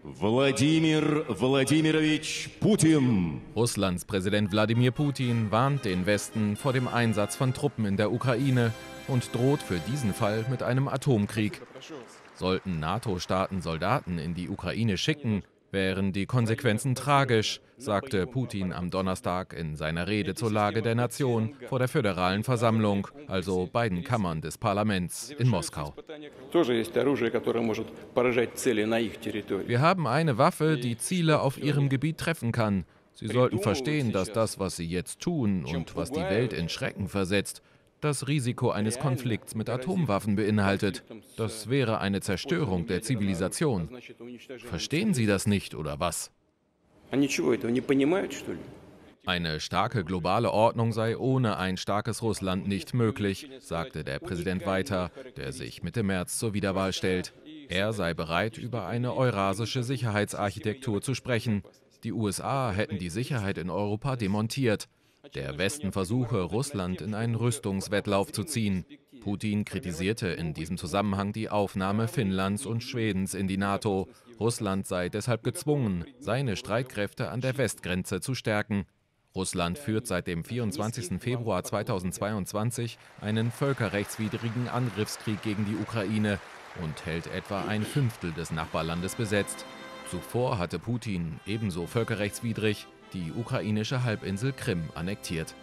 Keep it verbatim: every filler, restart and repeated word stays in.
Wladimir Wladimirovich Putin. Russlands Präsident Wladimir Putin warnt den Westen vor dem Einsatz von Truppen in der Ukraine und droht für diesen Fall mit einem Atomkrieg. Sollten NATO-Staaten Soldaten in die Ukraine schicken, wären die Konsequenzen tragisch, sagte Putin am Donnerstag in seiner Rede zur Lage der Nation vor der Föderalen Versammlung, also beiden Kammern des Parlaments in Moskau. Wir haben eine Waffe, die Ziele auf ihrem Gebiet treffen kann. Sie sollten verstehen, dass das, was sie jetzt tun und was die Welt in Schrecken versetzt, das Risiko eines Konflikts mit Atomwaffen beinhaltet. Das wäre eine Zerstörung der Zivilisation. Verstehen Sie das nicht, oder was? Eine starke globale Ordnung sei ohne ein starkes Russland nicht möglich, sagte der Präsident weiter, der sich Mitte März zur Wiederwahl stellt. Er sei bereit, über eine eurasische Sicherheitsarchitektur zu sprechen. Die U S A hätten die Sicherheit in Europa demontiert. Der Westen versuche, Russland in einen Rüstungswettlauf zu ziehen. Putin kritisierte in diesem Zusammenhang die Aufnahme Finnlands und Schwedens in die NATO. Russland sei deshalb gezwungen, seine Streitkräfte an der Westgrenze zu stärken. Russland führt seit dem vierundzwanzigsten Februar zweitausendzweiundzwanzig einen völkerrechtswidrigen Angriffskrieg gegen die Ukraine und hält etwa ein Fünftel des Nachbarlandes besetzt. Zuvor hatte Putin ebenso völkerrechtswidrig die ukrainische Halbinsel Krim annektiert.